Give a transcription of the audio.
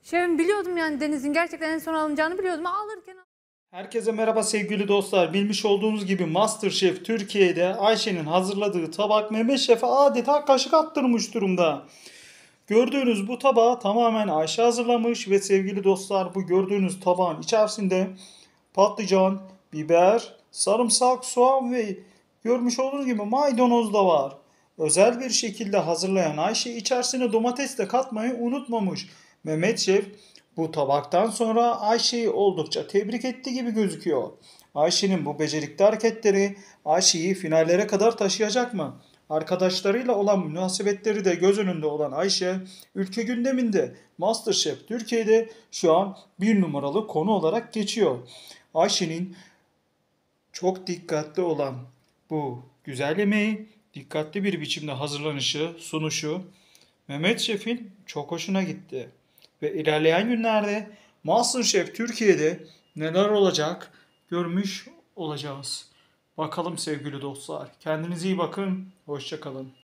Şefim biliyordum yani Deniz'in gerçekten en son alınacağını biliyordum. Alırken Herkese merhaba sevgili dostlar. Bilmiş olduğunuz gibi MasterChef Türkiye'de Ayşe'nin hazırladığı tabak Mehmet Şef'e adeta kaşık attırmış durumda. Gördüğünüz bu tabağı tamamen Ayşe hazırlamış ve sevgili dostlar, bu gördüğünüz tabağın içerisinde patlıcan, biber, sarımsak, soğan ve görmüş olduğunuz gibi maydanoz da var. Özel bir şekilde hazırlayan Ayşe içerisine domates de katmayı unutmamış. Mehmet Şef bu tabaktan sonra Ayşe'yi oldukça tebrik etti gibi gözüküyor. Ayşe'nin bu becerikli hareketleri Ayşe'yi finallere kadar taşıyacak mı? Arkadaşlarıyla olan münasebetleri de göz önünde olan Ayşe, ülke gündeminde MasterChef Türkiye'de şu an bir numaralı konu olarak geçiyor. Ayşe'nin çok dikkatli olan bu güzel yemeği, dikkatli bir biçimde hazırlanışı, sunuşu Mehmet Şef'in çok hoşuna gitti. Ve ilerleyen günlerde MasterChef Türkiye'de neler olacak görmüş olacağız. Bakalım sevgili dostlar. Kendinize iyi bakın. Hoşça kalın.